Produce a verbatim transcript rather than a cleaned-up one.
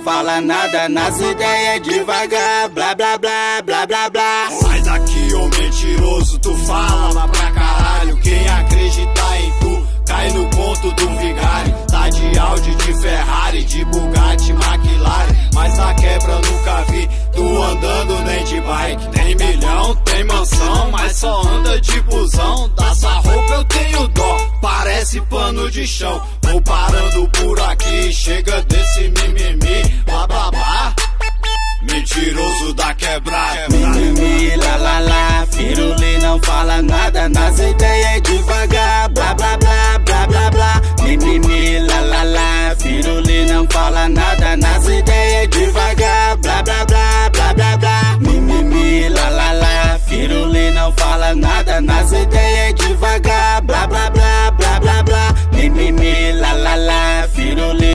fala nada, nas ideias devagar. Blá blá blá, blá blá blá. Sai daqui, ô mentiroso, tu fala pra caralho. Quem acreditar em tu, cai no conto do vigário. Tá de áudio de